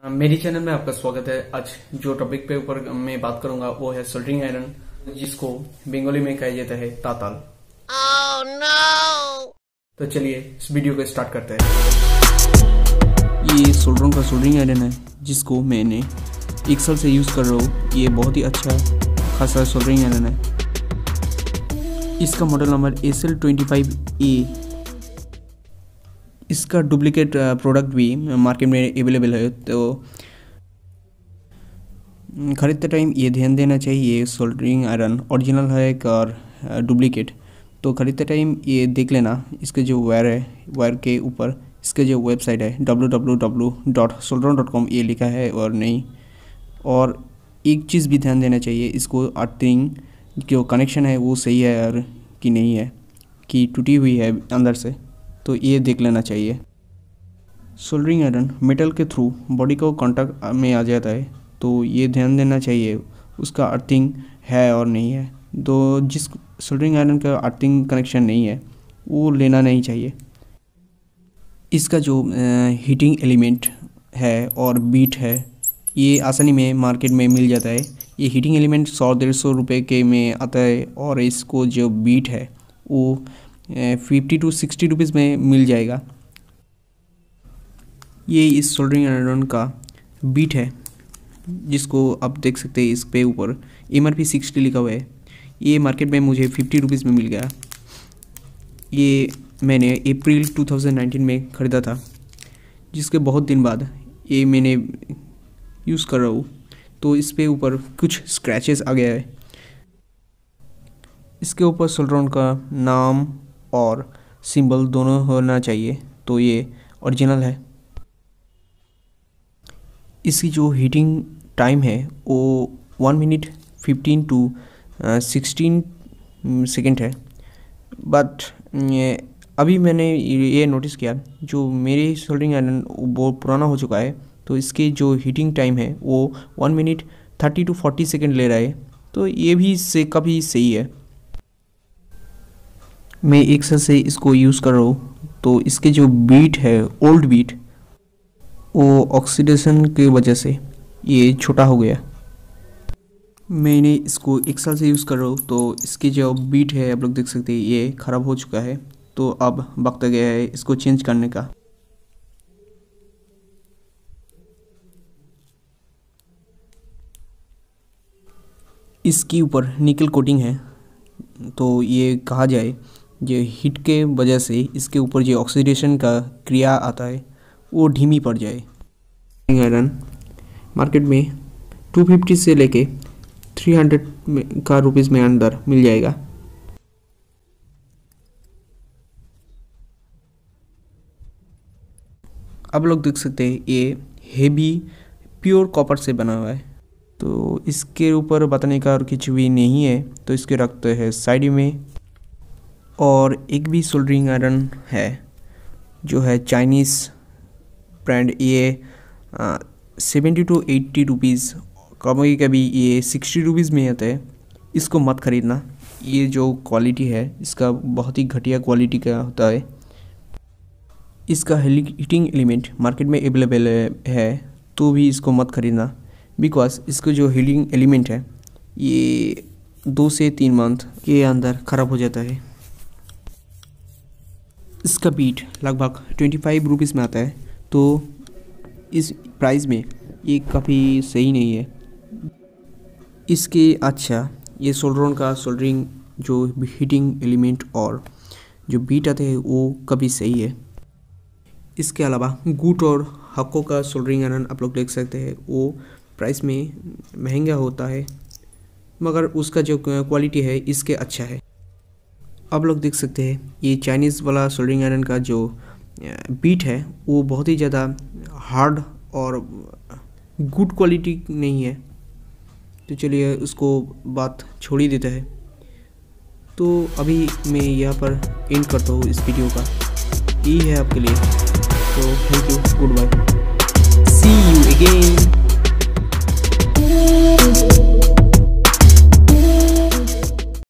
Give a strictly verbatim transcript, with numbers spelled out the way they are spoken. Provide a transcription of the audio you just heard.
मेरी चैनल में आपका स्वागत है। आज जो टॉपिक पे ऊपर मैं बात करूंगा वो है सोल्डरिंग आयरन, जिसको बंगाली में कहा जाता है ताताल। oh, no! तो चलिए इस वीडियो को स्टार्ट करते हैं। ये सोल्डरॉन का सोल्डरिंग आयरन है जिसको मैंने एक साल से यूज़ कर रहा हूँ। ये बहुत ही अच्छा खासा सोल्डरिंग आयरन है। इसका model number S L twenty five A. इसका डुप्लीकेट प्रोडक्ट भी मार्केट में अवेलेबल है, तो ख़रीदते टाइम ये ध्यान देना चाहिए सोल्डरिंग आयरन ओरिजिनल है और डुप्लीकेट। तो ख़रीदते टाइम ये देख लेना, इसके जो वायर है वायर के ऊपर इसके जो वेबसाइट है W W W dot Solderon dot com ये लिखा है और नहीं। और एक चीज़ भी ध्यान देना चाहिए, इसको अर्थिंग जो कनेक्शन है वो सही है और कि नहीं है, कि टूटी हुई है अंदर से, तो ये देख लेना चाहिए। सोल्डरिंग आयरन मेटल के थ्रू बॉडी को कांटेक्ट में आ जाता है, तो ये ध्यान देना चाहिए उसका अर्थिंग है और नहीं है। तो जिस सोल्डरिंग आयरन का अर्थिंग कनेक्शन नहीं है वो लेना नहीं चाहिए। इसका जो हीटिंग एलिमेंट है और बीट है ये आसानी में मार्केट में मिल जाता है। ये हीटिंग एलिमेंट सौ डेढ़ सौ रुपये के में आता है और इसको जो बीट है वो फिफ्टी टू सिक्सटी रुपीज़ में मिल जाएगा। ये इस सोल्डरिंग आयरन का बीट है जिसको आप देख सकते हैं। इस पे ऊपर एम आर पी सिक्सटी लिखा हुआ है। ये मार्केट में मुझे फिफ्टी रुपीज़ में मिल गया। ये मैंने अप्रैल टू थाउजेंड नाइनटीन में ख़रीदा था, जिसके बहुत दिन बाद ये मैंने यूज़ कर रहा हूँ। तो इस पे ऊपर कुछ स्क्रैचेस आ गया है। इसके ऊपर सोल्डरॉन का नाम और सिंबल दोनों होना चाहिए, तो ये ओरिजिनल है। इसकी जो हीटिंग टाइम है वो one minute fifteen to sixteen second है। बट अभी मैंने ये नोटिस किया, जो मेरी सोल्डरिंग आयरन बहुत पुराना हो चुका है, तो इसकी जो हीटिंग टाइम है वो one minute thirty to forty second ले रहा है। तो ये भी से काफ़ी सही है। मैं एक साल से इसको यूज़ कर रहा हूँ, तो इसके जो बीट है ओल्ड बीट वो ऑक्सीडेशन की वजह से ये छोटा हो गया। मैंने इसको एक साल से यूज़ कर रहा हूँ, तो इसकी जो बीट है आप लोग देख सकते हैं ये ख़राब हो चुका है। तो अब वक्त आ गया है इसको चेंज करने का। इसके ऊपर निकल कोटिंग है, तो ये कहा जाए जो हीट के वजह से इसके ऊपर जो ऑक्सीडेशन का क्रिया आता है वो धीमी पड़ जाए। आयरन मार्केट में टू फिफ्टी से लेके थ्री हंड्रेड का रुपीज़ में अंदर मिल जाएगा। आप लोग देख सकते हैं ये हेवी प्योर कॉपर से बना हुआ है, तो इसके ऊपर बताने का और कुछ भी नहीं है, तो इसके रखते हैं साइड में। और एक भी सोल्डरिंग आयरन है जो है चाइनीज़ ब्रांड, ये सेवेंटी टू एट्टी रुपीज़, कभी कभी ये सिक्सटी रुपीज़ में आता है। इसको मत ख़रीदना। ये जो क्वालिटी है इसका बहुत ही घटिया क्वालिटी का होता है। इसका हीटिंग एलिमेंट मार्केट में अवेलेबल है, तो भी इसको मत ख़रीदना, बिकॉज इसका जो हीटिंग एलिमेंट है ये दो से तीन मंथ के अंदर ख़राब हो जाता है। इसका बीट लगभग ट्वेंटी फाइव रुपीज़ में आता है, तो इस प्राइस में ये काफ़ी सही नहीं है। इसके अच्छा ये सोल्डरॉन का सोल्डरिंग जो हीटिंग एलिमेंट और जो बीट आते हैं वो काफ़ी सही है। इसके अलावा गुट और हक्को का सोल्डरिंग आयरन आप लोग देख सकते हैं, वो प्राइस में महंगा होता है, मगर उसका जो क्वालिटी है इसके अच्छा है। आप लोग देख सकते हैं ये चाइनीज़ वाला सोल्डरिंग आयरन का जो बीट है वो बहुत ही ज़्यादा हार्ड और गुड क्वालिटी नहीं है। तो चलिए उसको बात छोड़ ही देते हैं। तो अभी मैं यहाँ पर एंड करता हूँ इस वीडियो का। यही है आपके लिए, तो thank you, good bye, see you again.